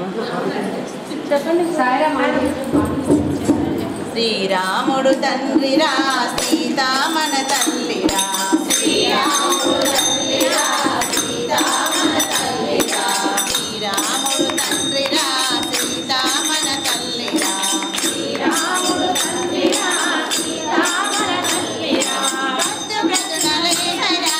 చెప్పండి శ్రీరాముడు తండ్రిరా సీతా మన తల్లిరా శ్రీరాముడు తండ్రిరా సీతా మన తల్లిరా శ్రీరాముడు తండ్రిరా సీతా మన తల్లిరా శ్రీరాముడు తండ్రిరా సీతా మన తల్లిరా భక్త ప్రజలలేహరా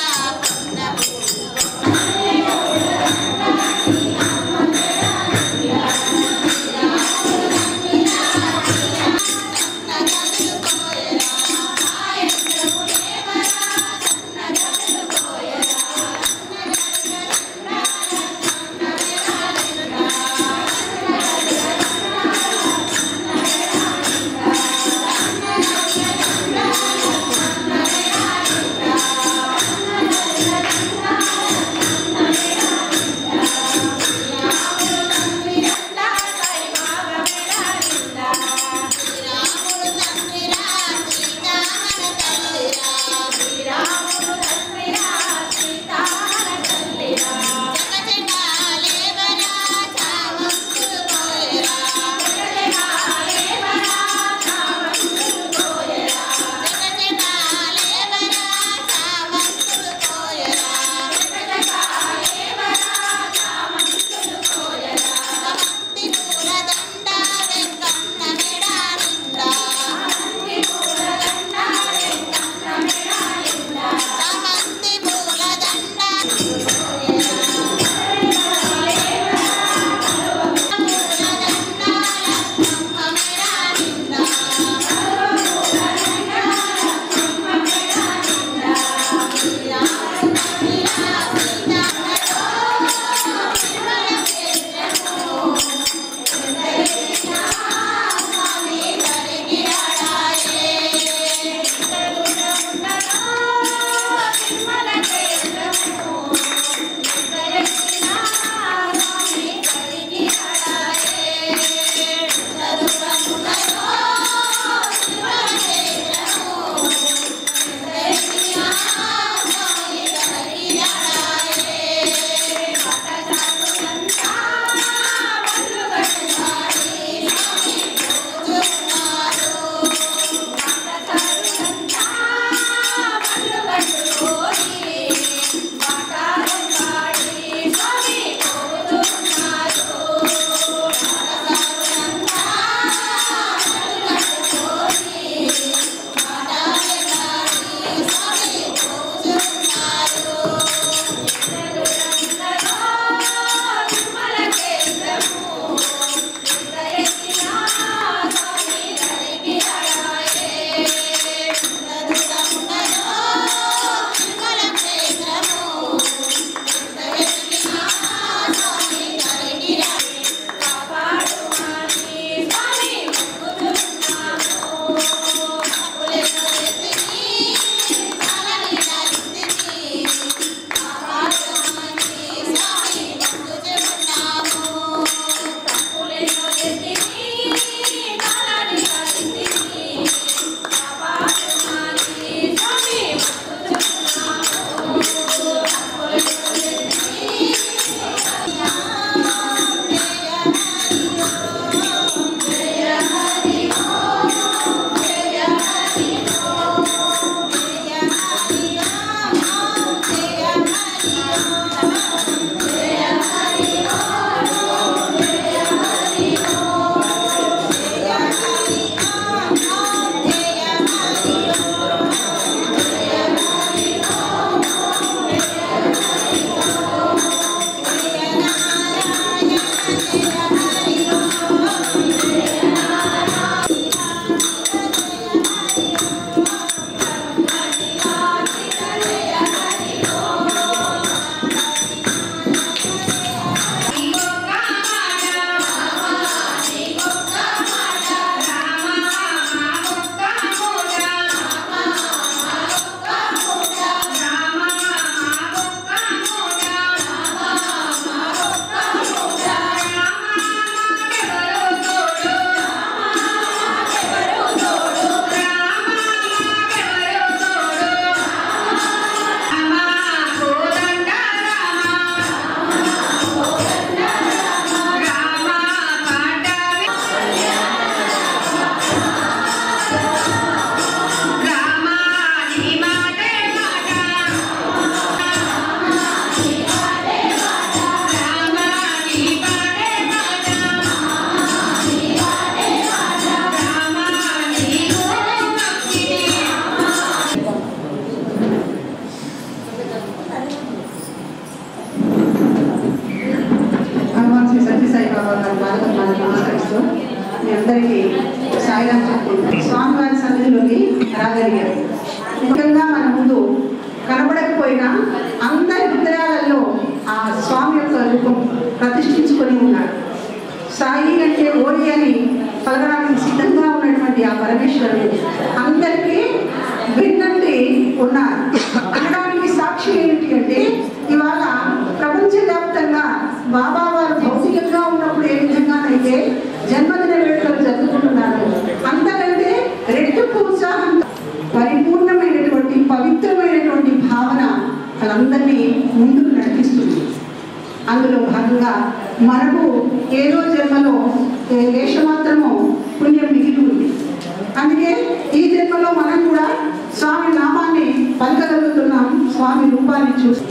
సత్య సాయిబాబా గారి బాధకు నమస్కరిస్తూ మీ అందరికీ సాయిరాం చెప్తున్నాను. స్వామివారి సన్నిధిలోకి రాగలిగారు. ముఖ్యంగా మన ముందు కనబడకపోయినా అందరి హృదయాలలో ఆ స్వామి యొక్క రూపం ప్రతిష్ఠించుకొని ఉన్నాడు. సాయి అంటే ఓడి అని పలకడానికి సిద్ధంగా ఉన్నటువంటి ఆ పరమేశ్వరుడు అందరికీ విన్నట్టు ఉన్నారు. అనడానికి సాక్షి ఏంటి అంటే ఇవాళ ప్రపంచవ్యాప్తంగా బాబా వారు భౌతికంగా ఉన్నప్పుడు ఏ విధంగానైతే జన్మదిన వేడుకలు జరుపుకుంటున్నారు, అంతకంటే రెట్టింపు ఉత్సాహంతో పరిపూర్ణమైనటువంటి పవిత్రమైనటువంటి భావన వాళ్ళందరినీ ముందుకు నడిపిస్తుంది. అందులో భాగంగా మనకు ఏదో జన్మలో వేషమాత్రము పుణ్యం మిగిలి ఉంది. అందుకే ఈ జన్మలో మనం కూడా స్వామి నామాన్ని పలకగలుగుతున్నాం, స్వామి రూపాన్ని చూస్తూ.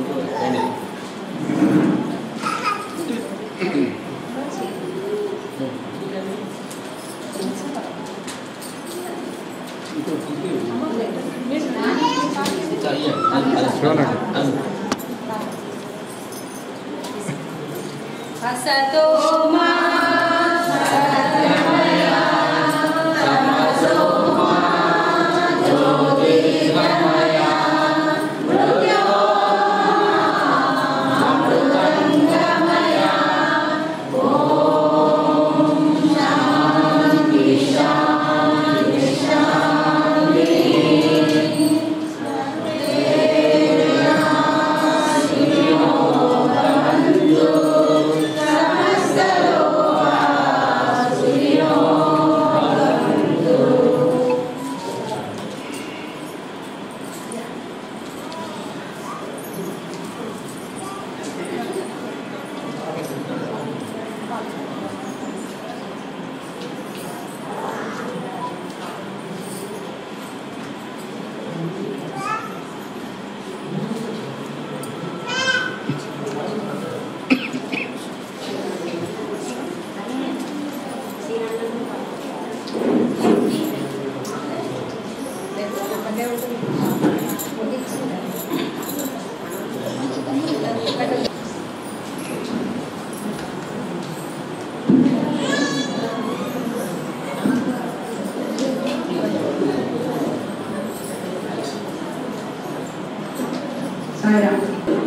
असतो मा सत्यमय तमसो मा ज्योतिर्गमय मृत्योर्मृतङ्गमय ॐ शान्ति शान्ति शान्ति సాయిరాం.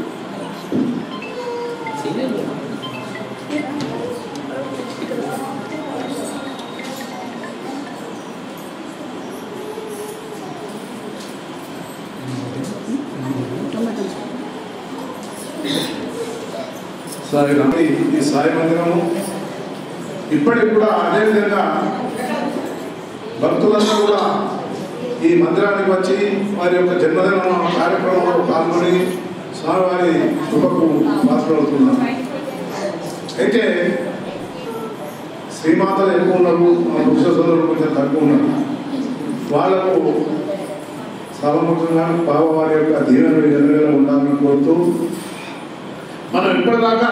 సాయిరాం. ఈ సాయి మందిరము ఇప్పటికి కూడా అదేవిధంగా భక్తులందరూ కూడా ఈ మందిరానికి వచ్చి వారి యొక్క జన్మదిన కార్యక్రమంలో పాల్గొని స్వామివారి కృపకు పాత్రవుతున్నారు. అయితే శ్రీమాతలు ఎక్కువ ఉన్నారు, మా పురుష సోదరులు కొంచెం తక్కువ ఉన్నారు. వాళ్లకు సభముఖంగా బాబావారి యొక్క దీవెనలు ఎదురుగా ఉండాలని కోరుతూ మనం ఇప్పటిదాకా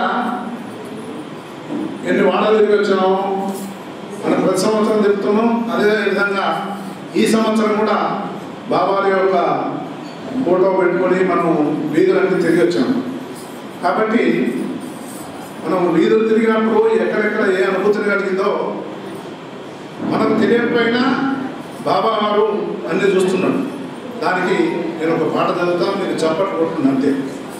ఎన్ని వాడలు తిరిగి వచ్చామో మనం ప్రతి సంవత్సరం చెప్తున్నాం. అదే విధంగా ఈ సంవత్సరం కూడా బాబావారి యొక్క ఫోటో పెట్టుకొని మనం వీధులన్నీ తిరిగి వచ్చాము. కాబట్టి మనం వీధులు తిరిగినప్పుడు ఎక్కడెక్కడ ఏ అనుభూతిని కలిగిందో మనకు తెలియకపోయినా బాబా వారు అన్నీ చూస్తున్నాడు. దానికి నేను ఒక పాట చదువుతాను, మీరు చప్పట్లు కొట్టుకున్నాను అంతే.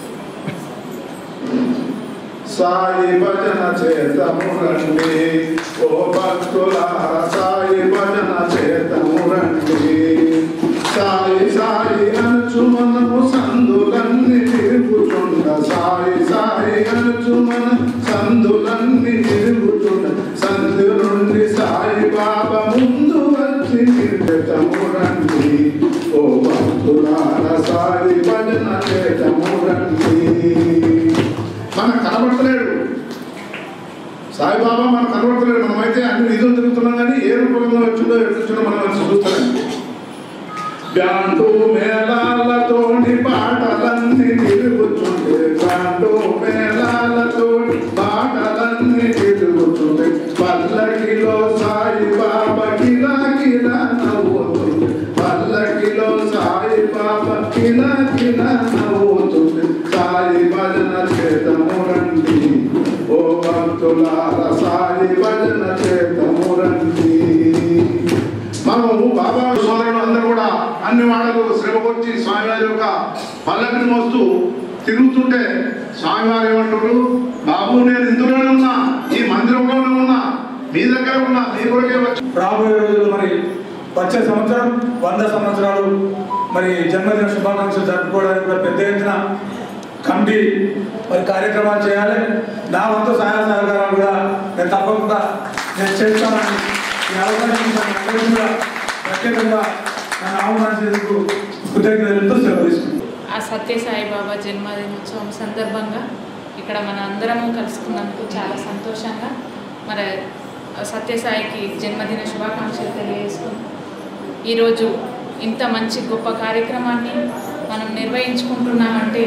సాయి భజన చేతము రండి ఓ భక్తులారా, సాయి భజన చేతము రండి. సాయి సాయి అనుచు మనము సందులన్నీ తిరుగుతుండ, సాయి సాయి అనుచు మన సందులన్నీ తిరుగుతుండ, సందు నుండి సాయి బాబా ముందు వచ్చి చేతము రండి ఓ భక్తులారా, సాయి భజన చేతము రండి. మనకు కనబడతలేడు సాయిబాబా, మనకు కనబడతలేడు. మనమైతే అన్ని విధులు తిరుగుతున్నాం, కానీ ఏ రూపంలో వచ్చిందో ఎట్లొచ్చిందో మనం వచ్చి చూస్తాం. బ్యాండు మేళాలతోని పాటలన్నీ తిరుగుతుంటే, బ్యాండు మేళాలతోని పాటలన్నీ తిరుగుతుంటే, పల్లకిలో సాయిబాబా కిలా కిలా నవ్వుతుంది, పల్లకిలో సాయిబాబా కిలా కిలా నవ్వుతుంది. సాయి భజన చేతము రండి ఓ భక్తుల సాయి భజన చేతము రండి. మనము బాబా సోదరులు అందరూ కూడా అన్ని వాళ్ళకు శ్రమకొచ్చి స్వామివారి యొక్క పల్లకిని మోస్తూ తిరుగుతుంటే స్వామివారు ఏమంటారు, బాబు నేను ఇందులోనే ఉన్నా, ఈ మందిరంలోనే ఉన్నా, మీ దగ్గర ఉన్నా, మీ కొరకే వచ్చి. రాబోయే రోజుల్లో మరి వచ్చే సంవత్సరం 100 సంవత్సరాలు మరి జన్మదిన శుభాకాంక్షలు జరుపుకోవడానికి మరి పెద్ద ఎత్తున కమిటీ మరి కార్యక్రమాలు చేయాలి. నా వంతు సహాయ సహకారాలు కూడా నేను తప్పకుండా నేను చేస్తానని ఈ అవకాశం కూడా ప్రత్యేకంగా నన్ను ఆహ్వానించేందుకు కృతజ్ఞతలతో సెలవు తీసుకుంటాను. ఆ సత్యసాయి బాబా జన్మదినోత్సవం సందర్భంగా ఇక్కడ మన అందరము కలుసుకున్నందుకు చాలా సంతోషంగా మరి సత్యసాయికి జన్మదిన శుభాకాంక్షలు తెలియజేసుకుంటాం. ఈరోజు ఇంత మంచి గొప్ప కార్యక్రమాన్ని మనం నిర్వహించుకుంటున్నామంటే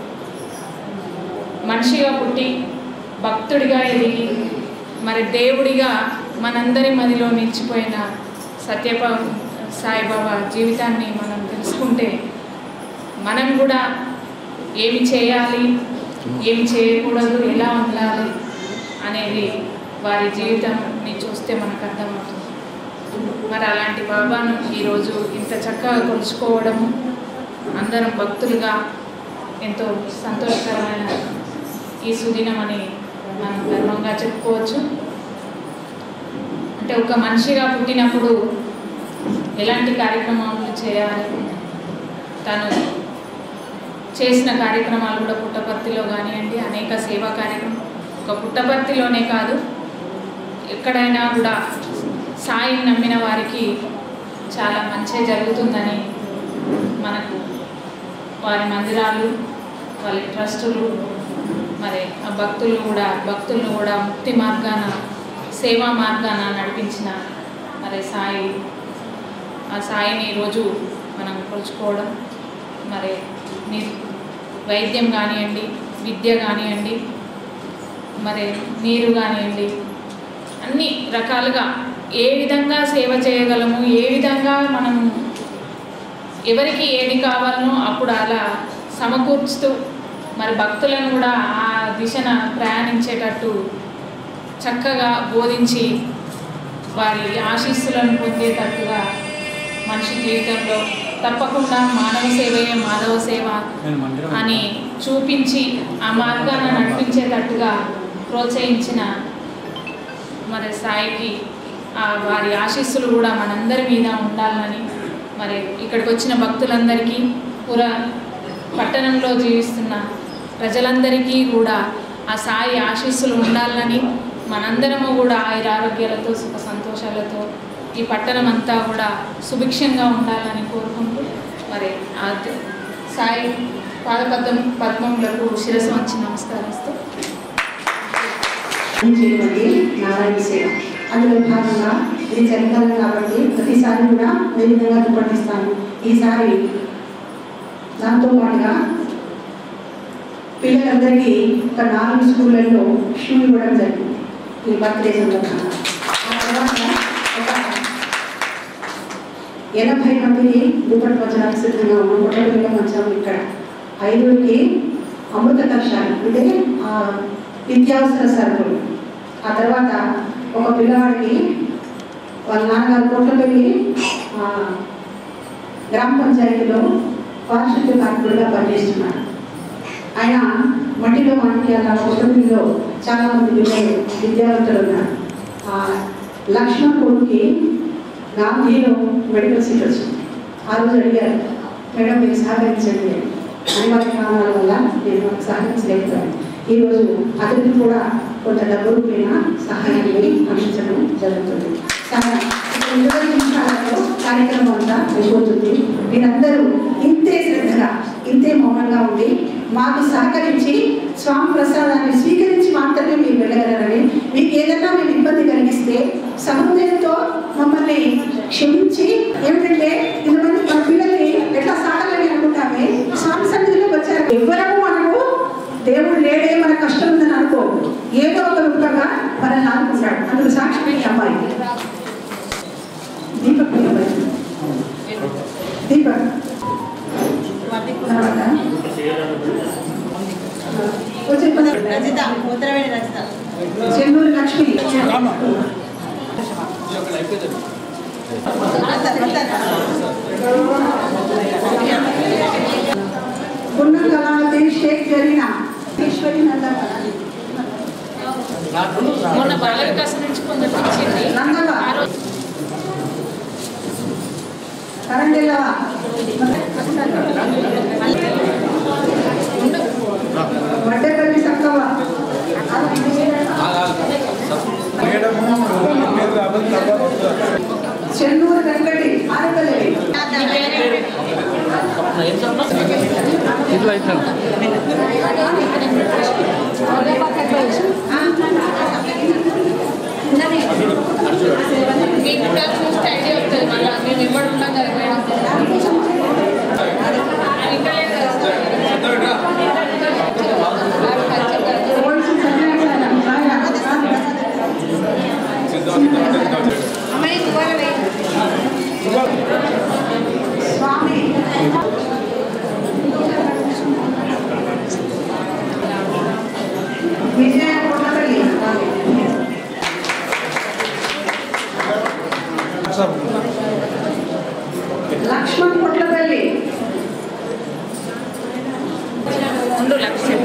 మనిషిగా పుట్టి భక్తుడిగా ఎదిగి మరి దేవుడిగా మనందరి మదిలో నిలిచిపోయిన సాయిబాబా జీవితాన్ని మనం తెలుసుకుంటే మనం కూడా ఏమి చేయాలి, ఏమి చేయకూడదు, ఎలా ఉండాలి అనేది వారి జీవితాన్ని చూస్తే మనకు అర్థమవుతుంది. మరి అలాంటి బాబాను ఈరోజు ఇంత చక్కగా కొలుచుకోవడము అందరం భక్తులుగా ఎంతో సంతోషకరమైన ఈ సుదినం అని మనం గర్వంగా చెప్పుకోవచ్చు. అంటే ఒక మనిషిగా పుట్టినప్పుడు ఎలాంటి కార్యక్రమాలు చేయాలి, తను చేసిన కార్యక్రమాలు కూడా పుట్టపర్తిలో కానివ్వండి, అనేక సేవా కార్యక్రమం ఒక పుట్టపర్తిలోనే కాదు ఎక్కడైనా కూడా సాయిని నమ్మిన వారికి చాలా మంచి జరుగుతుందని మనకు వారి మందిరాలు, వాళ్ళ ట్రస్టులు, మరి ఆ భక్తులను కూడా ముక్తి మార్గాన, సేవా మార్గాన నడిపించిన మరి ఆ సాయిని ఈరోజు మనం కొలుచుకోవడం, మరి వైద్యం కానివ్వండి, విద్య కానివ్వండి, మరి నీరు కానివ్వండి, అన్ని రకాలుగా ఏ విధంగా సేవ చేయగలము, ఏ విధంగా మనం ఎవరికి ఏది కావాలనో అప్పుడు అలా సమకూర్చుతూ మరి భక్తులను కూడా ఆ దిశన ప్రయాణించేటట్టు చక్కగా బోధించి వారి ఆశీస్సులను పొందేటట్టుగా మనిషి జీవితంలో తప్పకుండా మానవ సేవయే మాధవ సేవ అని చూపించి ఆ మార్గాన్ని నడిపించేటట్టుగా ప్రోత్సహించిన మరి సాయికి వారి ఆశీస్సులు కూడా మనందరి మీద ఉండాలని, మరి ఇక్కడికి వచ్చిన భక్తులందరికీ పట్టణంలో జీవిస్తున్న ప్రజలందరికీ కూడా ఆ సాయి ఆశీస్సులు ఉండాలని, మనందరము కూడా ఆరోగ్యాలతో సుఖ సంతోషాలతో ఈ పట్టణం అంతా కూడా సుభిక్షంగా ఉండాలని కోరుకుంటూ మరి ఆ సాయి పద్మములకు శిరస్సు వంచి నమస్కరిస్తూ నారాయణ సేవ అందులో భాగంగా ఇది చలికాలం కాబట్టి ప్రతిసారి కూడా ఏ విధంగా దుప్పటిస్తాను. ఈసారి దాంతో పాటుగా పిల్లలందరికీ ఒక 4 స్కూళ్ళల్లో షూ ఇవ్వడం జరిగింది ఈ బర్త్డే సందర్భంగా. ఆ తర్వాత ఒక 80 మందిని దుప్పటి పంచడానికి సిద్ధంగా ఉన్నాం. కొట్టపిల్లలు వచ్చాము. ఇక్కడ 5కి అమృత కక్షాలు అంటే నిత్యావసర సరుకులు. ఆ తర్వాత ఒక పిల్లవాడికి వాళ్ళ నాన్నగారు కొట్టపల్లి గ్రామ పంచాయతీలో పారిశుద్ధ్య కార్మికుడిగా పనిచేస్తున్నారు. ఆయన మట్టిలో మాణిక్యాల కొట్టపల్లిలో చాలామంది విద్యార్థులు ఉన్నారు. లక్ష్మణ్ కొడుకి గాంధీలో మెడికల్ సీట్ వచ్చింది. ఆ రోజు అడిగారు, మేడం మీరు సహకరించండి అని. అనివార్య కారణాల వల్ల నేను వాళ్ళకి సహకరించలేకపోయాను. ఈరోజు అతనికి కూడా కొంత డబ్బు రూపేణ సహాయాన్ని అందించడం జరుగుతుంది. 20 నిమిషాలలో కార్యక్రమం అంతా అయిపోతుంది. మీరందరూ ఇంతే శ్రద్ధగా, ఇంతే మౌనంగా ఉండి మాకు సహకరించి స్వామి ప్రసాదాన్ని స్వీకరించి మాత్రమే మీరు వెళ్ళగలరని, మీకు ఏదైనా మేము ఇబ్బంది కలిగిస్తే సహృదయంతో మమ్మల్ని క్షమించి, ఏమిటంటే ఇంతమంది మన పిల్లల్ని ఎట్లా సాగాలని అనుకుంటామే, స్వామి సన్నిధిలోకి వచ్చారు. ఎవరము మనకు దేవుడు లేడే, మన కష్టం ఉందని అనుకో, ఏదో ఒక రూపంగా మనల్ని అనుకుంటాడు. అందుకు సాక్షి అమ్మాయి దీపక్ దీపక్ చెన్నూరు లక్ష్మి. పున్నం కళావతి షేక్ జరీనా ఈశ్వరి నందన మొన్న బాల వికాసం నుంచి కొందరు ఇచ్చింది. నందవ కరండెల్లవ వడ్డేపల్లి సక్కవ చెన్నూరు వెంకటి ఆరకలేవి మీకు కూడా చూస్తే ఐడియా వస్తుంది. మళ్ళీ మేము ఇవ్వడం ఉన్నాం కదా మేడం. స్వామి విజయ కొట్టపల్లి లక్ష్మణ్ కొట్టపల్లి ఉండు లక్ష్యం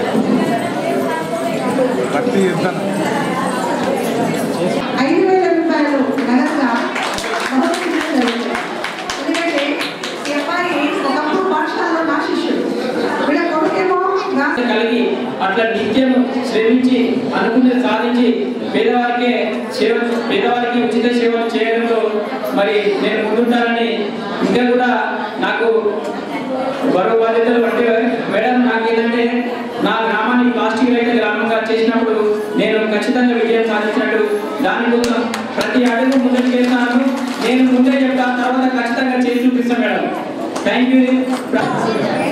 5,000 రూపాయలు నగదుగా బహుమతించడం జరుగుతుంది. ఎందుకంటే ఈ అబ్బాయి ఒకప్పుడు పాఠశాలలో నా శిష్యుడు. వీళ్ళ కొడుకేమో కలిగి అట్లా నిత్యం శ్రమించి అనుకున్నది సాధించి పేదవారికి ఉచిత సేవలు చేయడంలో మరి నేను ముందుంటానని ఇంకా కూడా నాకు మరో బాధ్యతలు అంటే మేడం నాకేంటంటే నా గ్రామాన్ని ప్లాస్టిక్ రహిత గ్రామంగా చేసినప్పుడు నేను ఖచ్చితంగా విజయం సాధించినట్టు దానికోసం ప్రతి అడుగు ముందుకు చేస్తాను. నేను ముందే చెప్తాను, తర్వాత ఖచ్చితంగా చేసి చూపిస్తాను మేడం. Thank you.